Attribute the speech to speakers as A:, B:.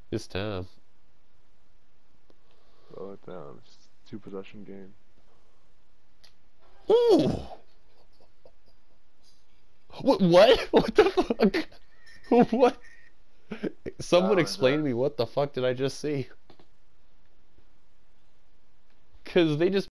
A: It's time.
B: Slow it down. It's just a 2 possession game.
A: Ooh! What? What? What the fuck? What? Someone
B: Foul, I
A: explain
B: said.
A: to me what the fuck did I just see? Because they just